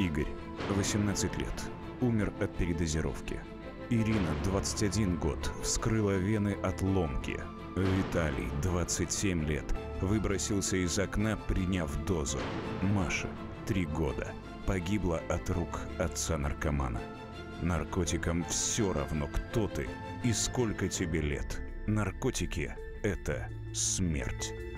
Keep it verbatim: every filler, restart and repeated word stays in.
Игорь, восемнадцать лет, умер от передозировки. Ирина, двадцать один год, вскрыла вены от ломки. Виталий, двадцать семь лет, выбросился из окна, приняв дозу. Маша, три года, погибла от рук отца-наркомана. Наркотикам все равно, кто ты и сколько тебе лет. Наркотики – это смерть.